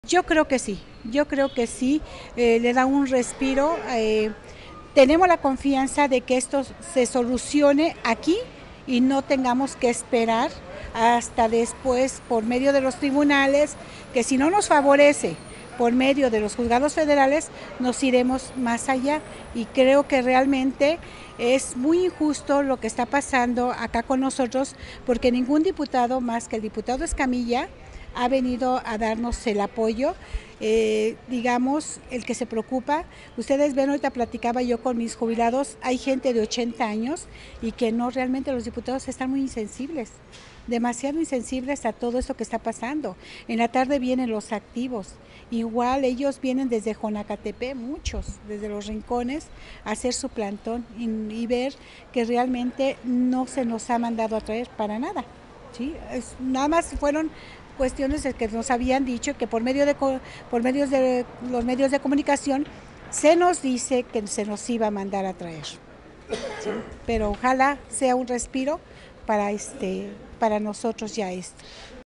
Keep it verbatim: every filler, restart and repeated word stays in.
Yo creo que sí, yo creo que sí, eh, le da un respiro. Eh, tenemos la confianza de que esto se solucione aquí y no tengamos que esperar hasta después por medio de los tribunales, que si no nos favorece por medio de los juzgados federales, nos iremos más allá. Y creo que realmente es muy injusto lo que está pasando acá con nosotros, porque ningún diputado más que el diputado Escamilla ha venido a darnos el apoyo, eh, digamos, el que se preocupa. Ustedes ven, ahorita platicaba yo con mis jubilados, hay gente de ochenta años y que no, realmente los diputados están muy insensibles, demasiado insensibles a todo esto que está pasando. En la tarde vienen los activos, igual ellos vienen desde Jonacatepe, muchos, desde los rincones, a hacer su plantón y, y ver que realmente no se nos ha mandado a traer para nada. Sí, es, nada más fueron cuestiones que nos habían dicho que por medio de por medios de los medios de comunicación se nos dice que se nos iba a mandar a traer. ¿Sí? Pero ojalá sea un respiro para este para nosotros ya esto.